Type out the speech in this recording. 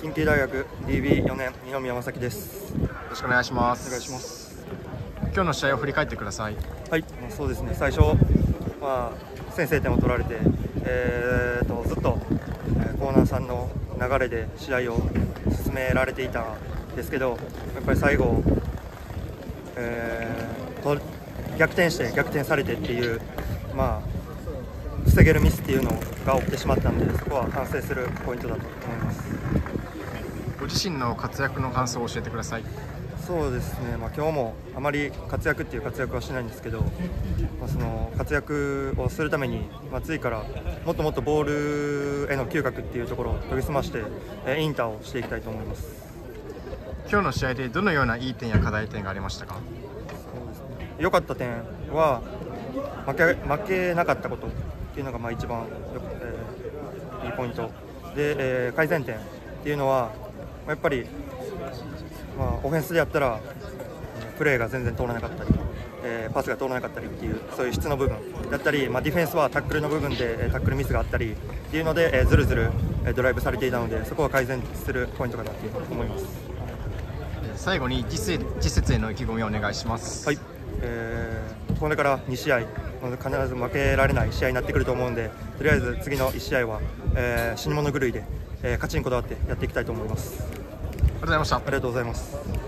近畿大学 DB4 年二宮正樹です。 よろしくお願いします。 お願いします。 今日の試合を振り返ってください。 はい、そうですね。最初、先制点を取られて、ずっとコーナー3の流れで試合を進められていたんですけど、やっぱり最後、逆転されてっていう、防げるミスっていうのが起きてしまったので、そこは反省するポイントだと思います。 ご自身の活躍の感想を教えてください。 そうですね、今日もあまり活躍はしないんですけど、その活躍をするために、次からもっともっとボールへの嗅覚っていうところを研ぎ澄ましてインターをしていきたいと思います。 今日の試合でどのようないい点や課題点がありましたか？ そうですね、良かった点は負けなかったことっていうのが一番いいポイントで、改善点っていうのはやっぱり、オフェンスでやったらプレーが全然通らなかったり、パスが通らなかったりっていう、そういう質の部分だったり、ディフェンスはタックルの部分でタックルミスがあったりっていうので、ずるずるドライブされていたので、そこは改善するポイントかなと思います。 最後に次節への意気込みをお願いします。 はい、これから2試合必ず負けられない試合になってくると思うんで、とりあえず次の1試合は、死に物狂いで、勝ちにこだわってやっていきたいと思います。 ありがとうございました。 ありがとうございます。